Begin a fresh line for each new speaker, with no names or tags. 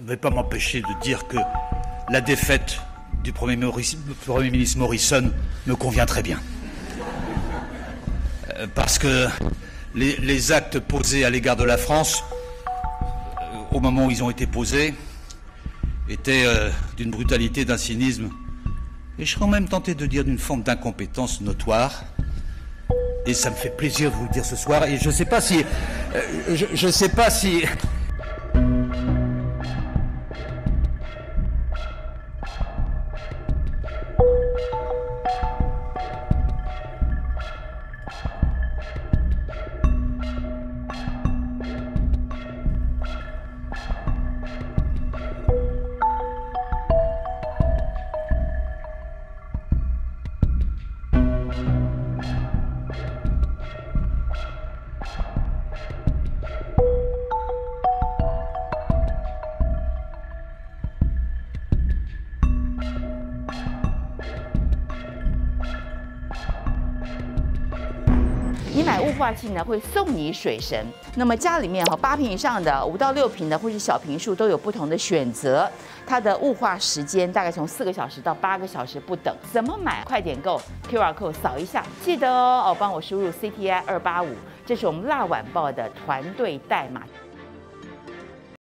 ne vais pas m'empêcher de dire que la défaite du Premier ministre Morrison me convient très bien. Parce que les actes posés à l'égard de la France, au moment où ils ont été posés, étaient d'une brutalité, d'un cynisme, et je serais même tenté de dire d'une forme d'incompétence notoire. Et ça me fait plaisir de vous le dire ce soir, et je sais pas si... je sais pas si...
你买雾化器呢，会送你水神。那么家里面8坪以上的、5到6坪的，或是小坪数都有不同的选择。它的雾化时间大概从4个小时到8个小时不等。怎么买？快点购 QR code 扫一下，记得帮我输入CTI285，这是我们辣晚报的团队代码。